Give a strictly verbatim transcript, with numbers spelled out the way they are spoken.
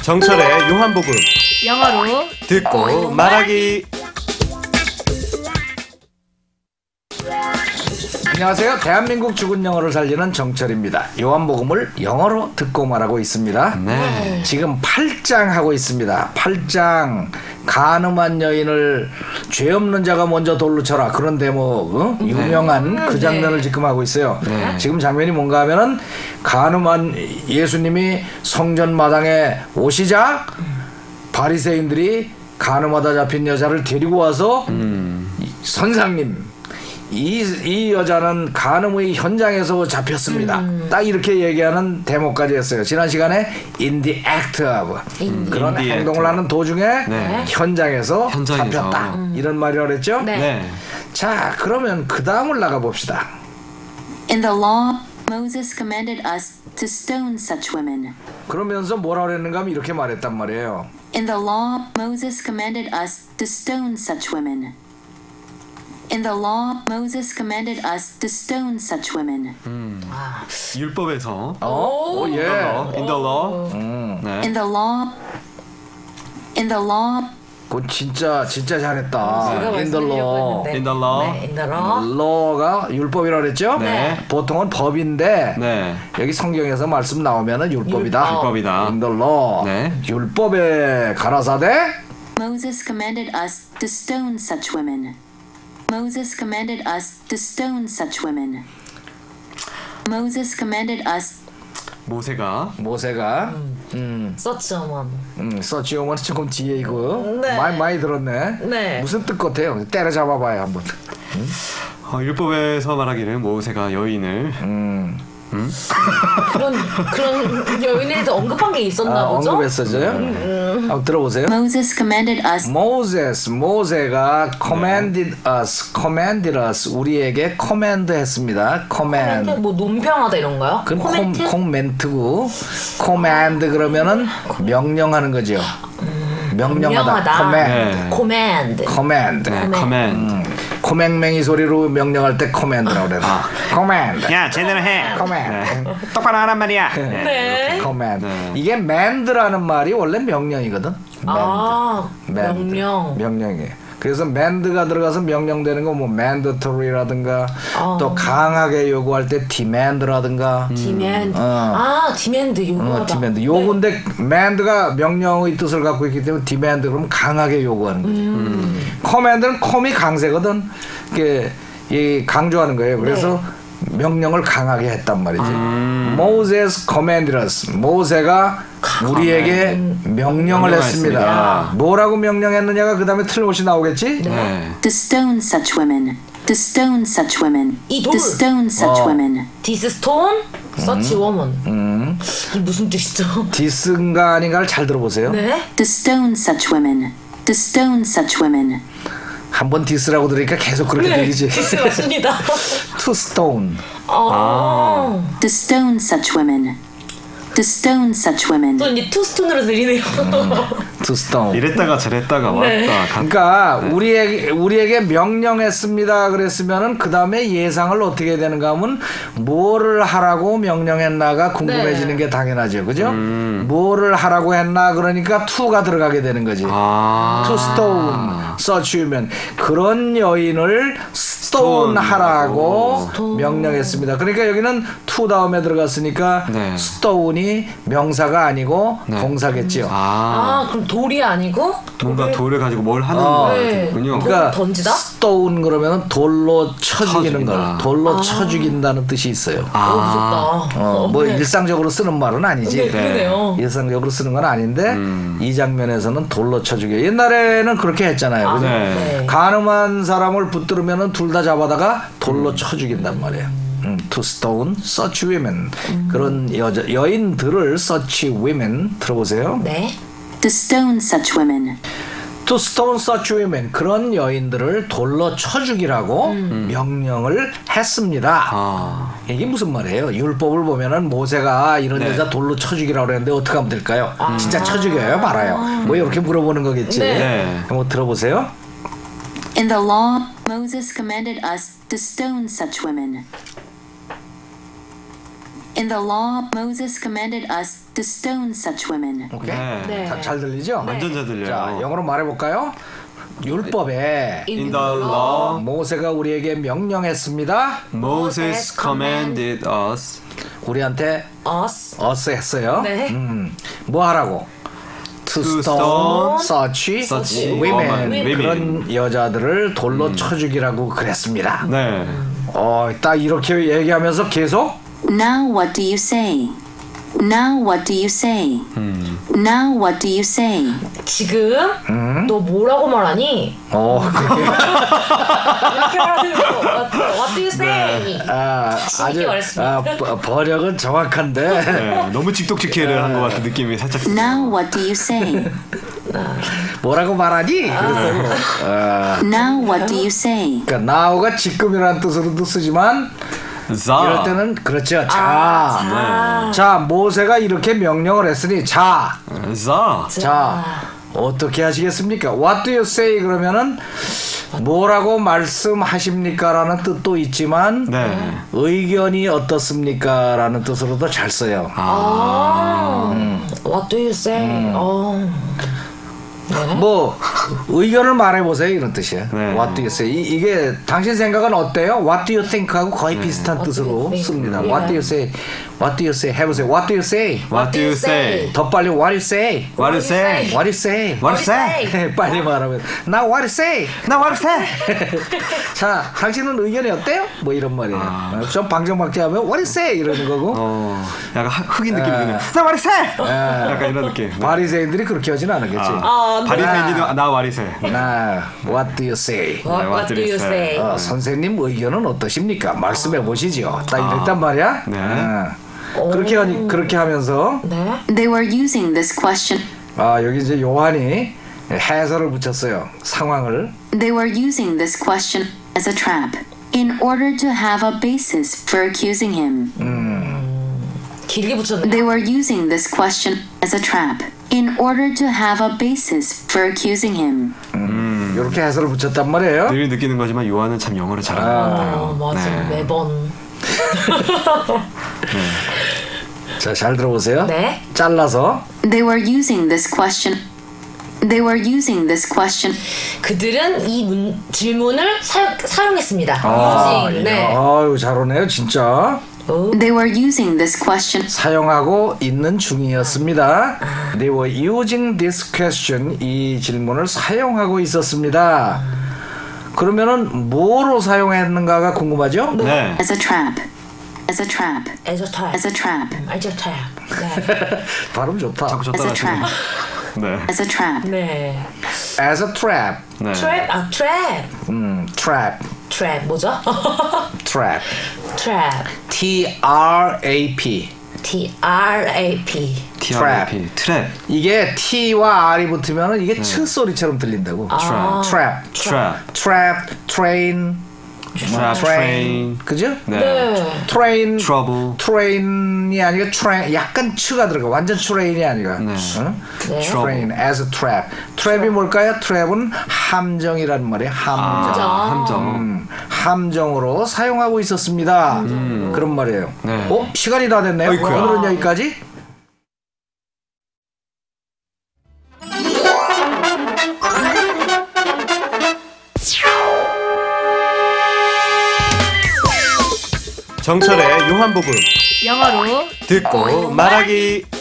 정철의 요한복음 영어로 듣고 말하기. 안녕하세요. 대한민국 죽은 영어를 살리는 정철입니다. 요한복음을 영어로 듣고 말하고 있습니다. 네. 지금 팔 장 하고 있습니다. 팔 장 가늠한 여인을 죄 없는 자가 먼저 돌로 쳐라. 그런 대목 어? 유명한 네. 그 장면을 지금 하고 있어요. 네. 지금 장면이 뭔가 하면은 가늠한 예수님이 성전 마당에 오시자 바리새인들이 가늠하다 잡힌 여자를 데리고 와서 음. 선생님 이, 이 여자는 간음의 현장에서 잡혔습니다. 음. 딱 이렇게 얘기하는 대목까지 했어요. 지난 시간에 in the act of in 그런 the 행동을 act. 하는 도중에 네. 현장에서, 현장에서. 잡혔다. 음. 이런 말이라 그랬죠? 네. 네. 자, 그러면 그 다음을 나가 봅시다. In the law, Moses commanded us to stone such women. 그러면서 뭐라 그랬는가 하면 이렇게 말했단 말이에요. In the law, Moses commanded us to stone such women. In the law, Moses commanded us to stone such women. 율법에서 어? 오, 예. in the law. 음. 네. In the law, in the law, 그건 진짜 진짜 잘했다. 제가 in the law. 말씀드렸는데. in the law. 네, in the law. law가 율법이라고 그랬죠? 네. 보통은 법인데 네. 여기 성경에서 말씀 나오면은 율법이다. 율법이다. in the law. 네. 율법에 가라사대 Moses commanded us to stone such women. Moses commanded us to stone such women. Moses commanded us 모세가 모세가 음, such a one. 음, 서치오만 조금 뒤에 이거 네. 많이 많이 들었네. 네. 무슨 뜻 같아요? 때려잡아봐요 한번. 어, 율법에서 말하기를 모세가 여인을 음, 그런 그런 여인에 대해서 언급한 게 있었나 아, 보죠? 언급했었어요. 한번 들어보세요. Moses commanded us 모세스 모세가 commanded us, commanded us 우리에게 command했습니다. command. 코멘트 뭐 논평하다 이런가요? 그건 코멘트? 콤, 콤멘트고 command 그러면은 명령하는 거죠. 명령하다. command. 네. command. command. 네, command. 음, 코맹맹이 소리로 명령할 때 command라고 그래요. command. 야 제대로 해. command. 똑바로 하란 말이야. 네. command. 네. 이게 mand라는 말이 원래 명령이거든. 아, mand. 명령. 명령이에요. 그래서 mand가 들어가서 명령되는 거 뭐 mandatory라든가 어. 또 강하게 요구할 때 demand라든가 demand. 어. 아, demand 요구하다. 어, demand. 요건데 mand가 명령의 뜻을 갖고 있기 때문에 demand 그러면 강하게 요구하는 거죠. 음. command는 콤이 강세거든. 이게 이 강조하는 거예요. 그래서 네. 명령을 강하게 했단 말이지. 음. Moses commanded us. 모세가 우리에게 명령을 했습니다. 명령했습니다. 뭐라고 명령했느냐가 그 다음에 틀림없이 나오겠지? 네. to stone such women. To stone such women. 이 To 돌. stone such 어. women. This stone, such woman. 음. 이게 무슨 뜻이죠? 디스인가 아닌가를 잘 들어보세요. 네. To stone such women. To stone such women. 한번 디스라고 들으니까 계속 그렇게 들리지. 디스 맞습니다. To stone. 아. To stone such women. To stone such women. 또 이제 투스톤으로 들리네요. To stone. 이랬다가 저랬다가 왔다. 네. 가- 그러니까 우리에게 우리에게 명령했습니다. 그랬으면은 그 다음에 예상을 어떻게 해야 되는가 하면 뭐를 하라고 명령했나가 궁금해지는 네. 게 당연하죠, 그죠? 음. 뭐를 하라고 했나 그러니까 to가 들어가게 되는 거지. 아. to stone, 써치우면 그런 여인을 stone 하라고 stone. 명령했습니다. 그러니까 여기는 to 다음에 들어갔으니까 네. stone이 명사가 아니고 네. 동사겠지요. 아. 아, 그럼 돌이 아니고 뭔가 돌을 가지고 뭘 하는 어. 거군요. 그러니까 던지다? stone 그러면은 돌로 쳐 죽이는 걸, 죽인다. 돌로 쳐 죽인다는 뜻이 있어요. 어, 무섭다. 어, 뭐 네. 일상적으로 쓰는 말은 아니지. 네, 그러네요. 일상적으로 쓰는 건 아닌데 음. 이 장면에서는 돌로 쳐 죽여. 옛날에는 그렇게 했잖아요. 그죠? 네. 네. 가늠한 사람을 붙들으면은 둘 다 잡아다가 돌로 쳐 죽인단 말이에요. 음, to stone such women. 그런 여자 여인들을 such women 들어보세요. 네. To stone such women. To stone such women. 그런 여인들을 돌로 쳐 죽이라고 명령을 했습니다. 아. 이게 무슨 말이에요? 율법을 보면은 모세가 이런 네. 여자 돌로 쳐 죽이라고 그랬는데 어떻게 하면 될까요? 진짜 쳐 죽여요? 말아요? 뭐 이렇게 물어보는 거겠지. 네. 네. 한번 들어보세요. In the law, Moses commanded us to stone such women. In the law, Moses commanded us to stone such women. 오케이. 네. 네. 자, 잘 들리죠? 완전 잘 들려요. 자, 영어로 말해볼까요? 율법에 In the law, 모세가 우리에게 명령했습니다. Moses commanded us 우리한테 us. us 했어요. 네. 음, 뭐 하라고? To To stone stone such, such women. women. 그런 여자들을 돌로 쳐 죽이라고 그랬습니다. 네. 어, 딱 이렇게 얘기하면서 계속 Now what do you say? Now what do you say? Now what do you say? 지금 너 뭐라고 말하니? 어, 그렇게 이렇게 말하는 거. What, what do you say? 아, 아주 말했습니다. 아, 버- 번역은 정확한데 네. 너무 직독직해를 한 것 같은 느낌이 살짝. Now what do you say? 뭐라고 말하니? 그래서 아, Now what do you say? 그러니까 now가 지금이라는 뜻으로도 쓰지만 자. 이럴 때는 그렇죠. 자, 자. 자 모세가 이렇게 명령을 했으니 자, 자. 자 어떻게 하시겠습니까? What do you say? 그러면은 뭐라고 말씀하십니까라는 뜻도 있지만 네. 의견이 어떻습니까라는 뜻으로도 잘 써요. 아. What do you say? 어. 뭐 의견을 말해보세요 이런 뜻이에요. 네. What do you say? 이, 이게 당신 생각은 어때요? What do you think하고 거의 비슷한 What do 뜻으로 you think? 씁니다. 네. What do you say? What do you say? 해보세요. What do you say? What do you say? 더 빨리 What do you say? What do you say? What do you say? What do you say? 빨리 말하면 나 What do you say? 나 what do you say? 자, 당신은 의견이 어때요? 뭐 이런 말이에요. 아. 좀 방정맞게 하면 What do you say? 이러는 거고. 어, 약간 하- 흑인 느낌이 에. 드네요. 나 what do you say? 에. 약간 이런 느낌. 바리새인들이 그렇게 하지는 않았겠지. 아, 네. 바리새인이도 나 what do you say? 나 What do you say? What, what do you say? 어, 선생님 의견은 어떠십니까? 말씀해 보시죠. 딱 이랬단 말이야. 네. 어. 그렇게 하니 그렇게 하면서 네. They were using this question. 아 여기 이제 요한이 해설을 붙였어요. 상황을. They were using this question as a trap in order to have a basis for accusing him. 길게 붙였네. They were using this question as a trap in order to have a basis for accusing him. 이렇게 해설을 붙였단 말이에요. 늘 느끼는 거지만 요한은 참 영어를 잘하는 것 같아요. 어, 맞아. 네. 매번. 자, 잘 들어보세요. 네. 잘라서 They were using this question. They were using this question. 그들은 이 문, 질문을 사, 사용했습니다. 아, using. 네. 아유 잘 오네요, 진짜. They were using this question. 사용하고 있는 중이었습니다. They were using this question. 이 질문을 사용하고 있었습니다. 그러면은 뭐로 사용했는가가 궁금하죠? 네. As a trap. As a trap. As a trap. As a trap. As a trap. 네. 발음 좋다. 자꾸 저 As a 따라하시네. trap. 네. As a trap. 네. As a trap. 네. trap. 아, trap. 음, trap. trap 뭐죠? trap. trap. T R A P. T R A P. T R A P. 트랩. 이게 T와 R이 붙으면은 이게 츠 소리처럼 들린다고. 아. trap. 트랩. trap, train, 트랩. train. 트레인. 그죠? 네. 네. train, 트러블. train이 아니라 train, 약간 추가 들어가. 완전 train이 아니라. 네. 응? 네. train as a trap. trap이 뭘까요? trap은 함정이란 말이에요. 함정. 아, 함정. 음, 함정으로 사용하고 있었습니다. 그런 말이에요. 네. 어? 시간이 다 됐네요. 어이쿠야. 오늘은 여기까지. 정철의 요한복음 영어로 듣고 말하기.